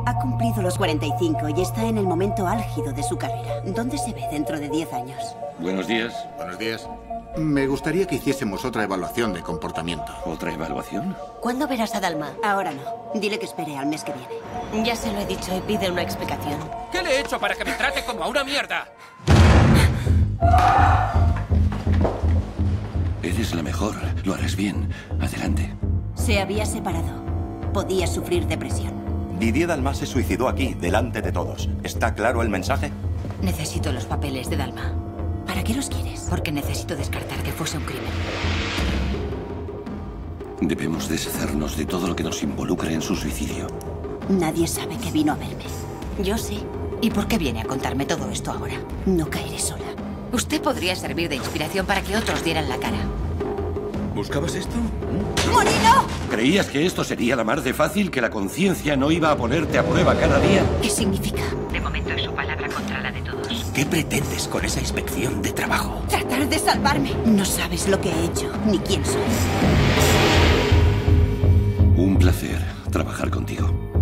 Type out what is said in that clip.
Ha cumplido los 45 y está en el momento álgido de su carrera. ¿Dónde se ve dentro de 10 años? Buenos días. Buenos días. Me gustaría que hiciésemos otra evaluación de comportamiento. ¿Otra evaluación? ¿Cuándo verás a Dalma? Ahora no. Dile que espere al mes que viene. Ya se lo he dicho y pide una explicación. ¿Qué le he hecho para que me trate como a una mierda? Eres la mejor. Lo harás bien. Adelante. Se había separado. Podía sufrir depresión. Didier Dalma se suicidó aquí, delante de todos. ¿Está claro el mensaje? Necesito los papeles de Dalma. ¿Para qué los quieres? Porque necesito descartar que fuese un crimen. Debemos deshacernos de todo lo que nos involucre en su suicidio. Nadie sabe que vino a verme. Yo sí. ¿Y por qué viene a contarme todo esto ahora? No caeré sola. Usted podría servir de inspiración para que otros dieran la cara. ¿Buscabas esto? ¡Molino! ¿Creías que esto sería la mar de fácil, que la conciencia no iba a ponerte a prueba cada día? ¿Qué significa? De momento es su palabra contra la de todos. ¿Qué pretendes con esa inspección de trabajo? Tratar de salvarme. No sabes lo que he hecho, ni quién soy. Un placer trabajar contigo.